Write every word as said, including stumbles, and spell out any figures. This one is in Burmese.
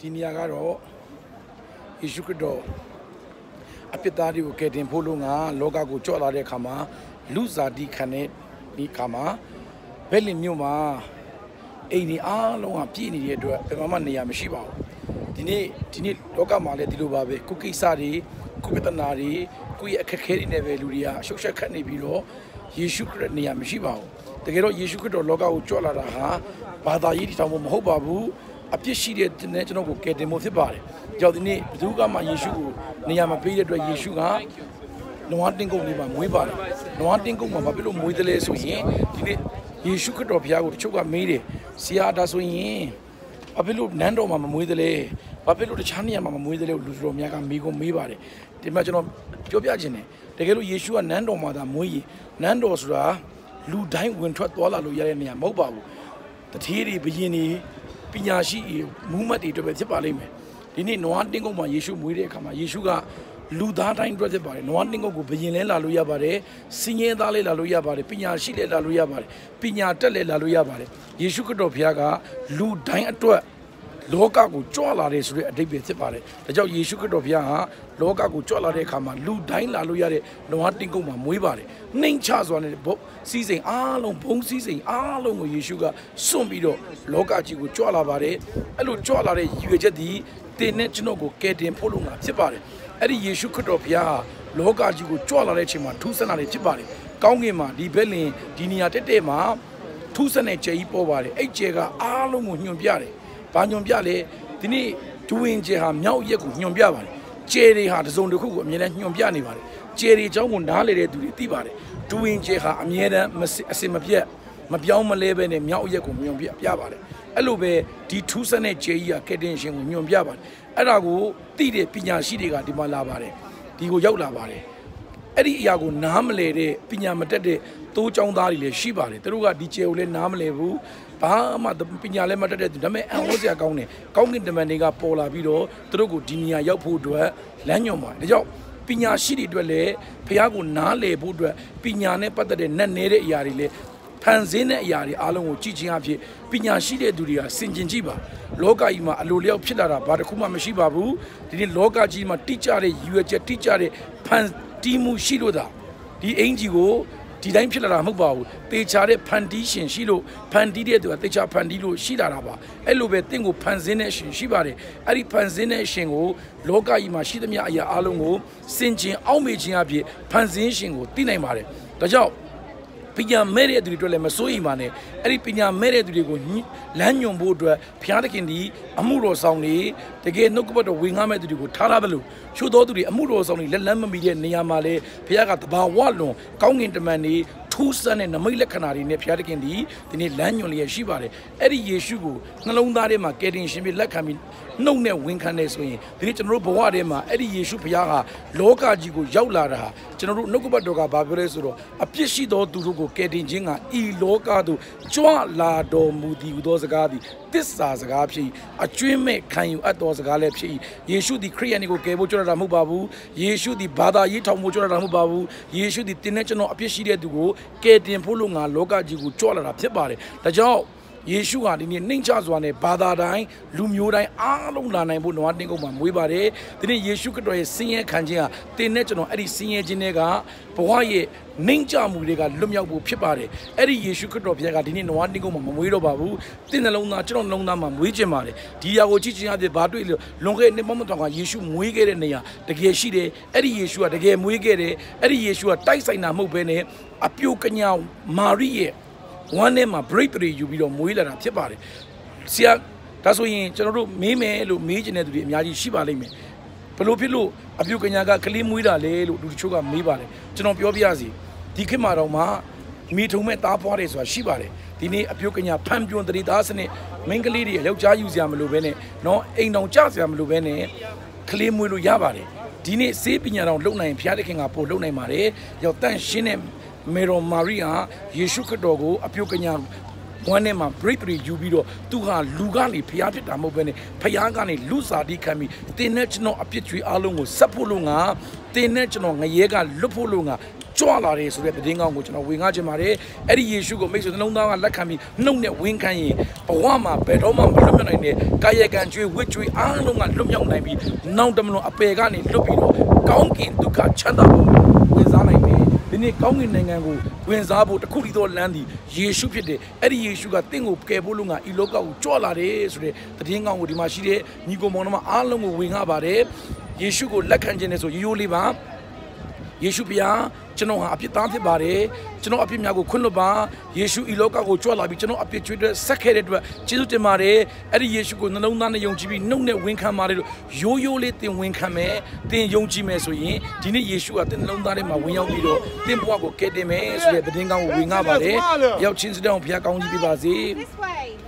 ဒီနေရာကတော့ယေရှုခရစ်တော်အပြစ်သားတွေကိုကယ်တင်ဖို့လို့ငါလောကကိုကြော့လာတဲ့အခါမှာလူစားတိခံတဲ့ဒီအခါမှာဘယ်လင်မြို့မှာအိမ်ဒီအားလုံးကပြည့်နေတဲ့အတွက်ဘယ်မှနေရာမရှိပါဘူးဒီနေ့ဒီနေ့လောကမှာလည်းဒီလိုပါပဲကုကိစ္စတွေကိုပြဿနာတွေကိုရဲ့အခက်အခဲတွေနဲ့ပဲလူတွေကအရှုပ်ရှက်ခတ်နေပြီးတော့ယေရှုခရစ်နေရာမရှိပါဘူးတကယ်တော့ယေရှုခရစ်တော်လောကကိုကြော့လာတာဟာဘာသာရေးတည်ထောင်ဖို့မဟုတ်ပါဘူးအပြစ်ရှိတဲ့တဲ့ကျွန်တော်ကိုကယ်တင်ဖို့ဖြစ်ပါတယ်ကြောင့်ဒီနေ့ဘယ်သူကမှယေရှုကိုနေရာမပေးတဲ့အတွက်ယေရှုကနွားတင်းကုန်းလေးမှာမွေးပါတယ်နွားတင်းကုန်းမှာဘာဖြစ်လို့မွေးတယ်လဲဆိုရင်ဒီနေ့ယေရှုခရစ်တော်ဘုရားကိုတချို့ကမေးတယ်ဆရာဒါဆိုရင်ဘာဖြစ်လို့နန်းတော်မှာမမွေးတယ်လဲဘာဖြစ်လို့တခြားနေရာမှာမမွေးတယ်လဲလူတော်များကမေးကုန်မေးပါတယ်ဒီမှာကျွန်တော်ပြောပြခြင်းတယ်တကယ်လို့ယေရှုကနန်းတော်မှာသာမွေးရင်နန်းတော်ဆိုတာလူတိုင်းဝင်ထွက်သွားလာလို့ရတဲ့နေရာမဟုတ်ပါဘူးတတိယတွေဘယင်တွေပညာရှိမူးမတ်တွေအတွက်ပဲဖြစ်ပါလိမ့်မယ်ဒီနေ့နွားတင်းကုန်းမှာယေရှုမွေးတဲ့အခါမှာယေရှုကလူသားတိုင်းအတွက်ဖြစ်ပါတယ်နွားတင်းကုန်းကိုဘယင်လဲလာလို့ရပါတယ်စင်ရင်သားလဲလာလို့ရပါတယ်ပညာရှိလဲလာလို့ရပါတယ်ပညာတက်လဲလာလို့ရပါတယ်ယေရှုခရစ်တော်ဘုရားကလူတိုင်းအတွက်လောကကိုကြွလာတယ်ဆိုတဲ့အဓိပ္ပာယ်ဖြစ်ပါတယ်ဒါကြောင့်ယေရှုခရစ်တော်ဘုရားဟာလောကကိုကြွလာတဲ့အခါမှာလူတိုင်းလာလို့ရတဲ့နွားတင်းကုန်းမှာမွေးပါတယ်နှိမ်ချစွာနဲ့ဘုစီးစိမ်အားလုံးဘုံစီးစိမ်အားလုံးကိုယေရှုကစွန့်ပြီးတော့လောကကြီးကိုကြွလာပါတယ်အဲ့လိုကြွလာတဲ့ရည်ရွယ်ချက်ဒီတင်နဲ့ကျွန်တော်ကိုကယ်တင်ဖို့လို့ငါဖြစ်ပါတယ်အဲ့ဒီယေရှုခရစ်တော်ဘုရားဟာလောကကြီးကိုကြွလာတဲ့အချိန်မှာထူးဆန်းတာတွေဖြစ်ပါတယ်ကောင်းကင်မှာဒီဘက်လင်ဒီနေရာတက်တဲ့မှာထူးဆန်းတဲ့ကြယ်ကြီးပေါ်ပါတယ်အဲ့ကြယ်ကအားလုံးကိုညွှန်ပြတယ်ဘာညွှန်ပြလဲဒီနေ့ဒူဝင်ကျဲဟာမြောက်ရက်ကိုညွှန်ပြပါတယ်ကျဲတွေဟာတစုံတစ်ခုကိုအမြဲတမ်းညွှန်ပြနေပါတယ်ကျဲတွေအကြောင်းကိုနားလေတဲ့သူတွေသိပါတယ်ဒူဝင်ကျဲဟာအမြဲတမ်းအစင်မပြတ်မပြောင်းမလဲပဲနဲ့မြောက်ရက်ကိုညွှန်ပြပြပါတယ်အဲ့လိုပဲဒီထူးဆန်းတဲ့ကျဲကြီးကကက်တင်ရှင်ကိုညွှန်ပြပါတယ်အဲ့ဒါကိုသိတဲ့ပညာရှိတွေကဒီမှာလာပါတယ်ဒီကိုရောက်လာပါတယ်အဲ့ဒီအရာကိုနားမလဲတဲ့ပညာမတတ်တဲ့သိုးចောင်းသားတွေလည်းရှိပါတယ်သူတို့ကဒီကျဲကိုလည်းနားမလဲဘူးဘာမှပညာလည်းမတတ်တဲ့သူဒါပေမဲ့အံ့ဩစရာကောင်းတယ်ကောင်းကင်တမန်တွေကပေါ်လာပြီးတော့သူတို့ကိုဒီနေရာရောက်ဖို့အတွက်လမ်းညွှန်ပါတယ်ဒါကြောင့်ပညာရှိတွေအတွက်လည်းဖះကိုနားလည်ဖို့အတွက်ပညာနဲ့ပတ်သက်တဲ့နက်နဲတဲ့အရာတွေလည်းဖန်ဆင်းတဲ့အရာတွေအားလုံးကိုကြည့်ချင်းအဖြစ်ပညာရှိတဲ့သူတွေကစင်ကျင်ကြည့်ပါလောကကြီးမှာအလိုလျောက်ဖြစ်လာတာဘာတစ်ခုမှမရှိပါဘူးဒီနေ့လောကကြီးမှာတိကျတဲ့ရည်ရွယ်ချက်တိကျတဲ့ဖန်တီးမှုရှိလို့သာဒီအင်ဂျီကိုဒီတိုင်းဖြစ်လာတာမဟုတ်ပါဘူးတေချာတဲ့ဖန်တီးရှင်ရှိလို့ဖန်တီးတဲ့သူကတေချာဖန်တီးလို့ရှိလာတာပါအဲ့လိုပဲတင့်ကိုဖန်ဆင်းတဲ့ရှင်ရှိပါတယ်အဲ့ဒီဖန်ဆင်းတဲ့ရှင်ကိုလောကကြီးမှာရှိသမျှအရာအလုံးကိုစင်ကျင်အောက်မေ့ခြင်းအဖြစ်ဖန်ဆင်းရှင်ကိုသိနိုင်ပါတယ်ဒါကြောင့်ပညာမဲ့တဲ့သူတွေအတွက်လည်းမစိုးရိမ်ပါနဲ့အဲ့ဒီပညာမဲ့တဲ့သူတွေကိုလမ်းညွှန်ဖို့အတွက်ဘုရားသခင်ဒီအမှုတော်ဆောင်တွေတကယ်နှုတ်ကပတ်တော်ဝင်ငှမဲ့သူတွေကိုထားထားတယ်လို့ချို့တော်သူတွေအမှုတော်ဆောင်တွေလက်လန်းမမီတဲ့နေရာမှာလေဘုရားကတဘာဝလွန်ကောင်းကင်တမန်တွေထူးဆန်းတဲ့နမိတ်လက္ခဏာတွေနဲ့ဘုရားသခင်ဒီဒီနေ့လမ်းညွှန်လျက်ရှိပါတယ်အဲ့ဒီယေရှုကိုနှလုံးသားထဲမှာကယ်တင်ရှင်ပြီးလက်ခံပြီးနှုတ်နဲ့ဝင်ခံနေဆိုရင်ဒီနေ့ကျွန်တော်တို့ဘဝထဲမှာအဲ့ဒီယေရှုဘုရားဟာလောကကြီးကိုရောက်လာတာဟာကျွန်တော်တို့နှုတ်ကပတ်တော်ကဘာပြောလဲဆိုတော့အပြစ်ရှိသောသူတို့ကိုကယ်တင်ခြင်းကဤလောကသို့ကြွလာတော်မူသည်ဟူသောစကားသည်သစ္စာစကားဖြစ်အကျွင်းမဲ့ခံယူအပ်သောစကားလည်းဖြစ်ယေရှုသည်ခရစ်ယာန်ကိုကယ်ဖို့ကြွလာတာမဟုတ်ပါဘူးယေရှုသည်ဘာသာရေးထောင်ဖို့ကြွလာတာမဟုတ်ပါဘူးယေရှုသည်တင်းနဲ့ကျွန်တော်အပြစ်ရှိတဲ့သူကိုကယ်တင်ဖို့လို့ငါလောကကြီးကိုကြွလာတာဖြစ်ပါတယ်ဒါကြောင့်ယေရှုဟာဒီနေ့နှိမ့်ချစွာနဲ့ဘာသာတိုင်းလူမျိုးတိုင်းအားလုံးလာနိုင်ဖို့နွားတင်းကုန်းမှာမွေးပါတယ်ဒီနေ့ယေရှုခရစ်တော်ရဲ့ဆင်းရဲခံခြင်းဟာတင်းနဲ့ကျွန်တော်အဲ့ဒီဆင်းရဲခြင်းတွေကဘဝရဲ့နှိမ့်ချမှုတွေကလွတ်မြောက်ဖို့ဖြစ်ပါတယ်အဲ့ဒီယေရှုခရစ်တော်ဘုရားကဒီနေ့နွားတင်းကုန်းမှာမမွေးတော့ပါဘူးတင်းနှလုံးသားကျွန်တော်နှလုံးသားမှာမွေးခြင်းပါတယ်ဒီຢာကိုကြည့်ခြင်းအပြင်ဘာတွေ့လို့လွန်ခဲ့တဲ့နှစ်ပေါင်းမတော်ကယေရှုမွေးခဲ့တဲ့နေရာတကယ်ရှိတယ်အဲ့ဒီယေရှုကတကယ်မွေးခဲ့တယ်အဲ့ဒီယေရှုကတိုက်ဆိုင်တာမဟုတ်ဘဲနဲ့အပြိုကညာမာရိရဲ့ဝမ်းထဲမှာ break တွေယူပြီးတော့မွေးလာတာဖြစ်ပါတယ်ဆရာဒါဆိုရင်ကျွန်တော်တို့မေးမယ်လို့မေးချင်တဲ့သူတွေအများကြီးရှိပါလိမ့်မယ်ဘလို့ဖြစ်လို့အပြုကညာကကလေးမွေးတာလေလို့လူတချို့ကမေးပါတယ်ကျွန်တော်ပြောပြရစီဒီခေတ်မှာတော့မှမိထုံမဲ့သားဖွားတယ်ဆိုတာရှိပါတယ်ဒီနေ့အပြုကညာဖန်ပြွန်တရီသားစနစ်မိန်းကလေးတွေယောက်ျားယူစရာမလိုဘဲနဲ့နော်အိမ်တော်ကြစရာမလိုဘဲနဲ့ကလေးမွေးလို့ရပါတယ်ဒီနေ့စေးပညာတော်လုံနိုင်ဘုရားသခင်ကပို့လုံနိုင်ပါတယ်ရောက်တန့်ရှင်းတဲ့မေတော်မာရိယာယေရှုခရစ်တော်ကိုအပြုကညာ one name man breakthrough you be to ha lugali piapit amobene payagani lusadi kami the national apitri alongo sapulunga the national yega lupulunga Joala so that the ding on which no wing ajamare, Eddie Yeshu makes it no now and lakami, no net wing can ye, Awama, Bedoma, Luminine, Kayagan, which we are long and Lumyang Nabi, now Domino Apegani, Lupino, Gonkin, Duka, Chanda, with Zaname, the Nick Gongin Nangu, when Zabu, the Kurido Landi, Yeshu Pide, Eddie Yeshu got thing of Kabulunga, Iloka, Joala, the ding on with the Machide, Nico Monoma, Along wing abare, Yeshu go Lakanjanes or you live up. Yeshu Pia, Chano Api Tanti Bare, Chano Api Miago Kunoba, Yeshu Iloka go Chola, Chano Api Twitter, Sacred, Chizuti Mare, Eddie Yeshu go no none Yonji, no net winka Mare, Yo Yo let them winkame, then Yonji Mesoye, Dini Yeshu at the London Mawino video, then Wago Kedeme, so that the Dinga will wing up, Yau Chins down Piaca Bazi.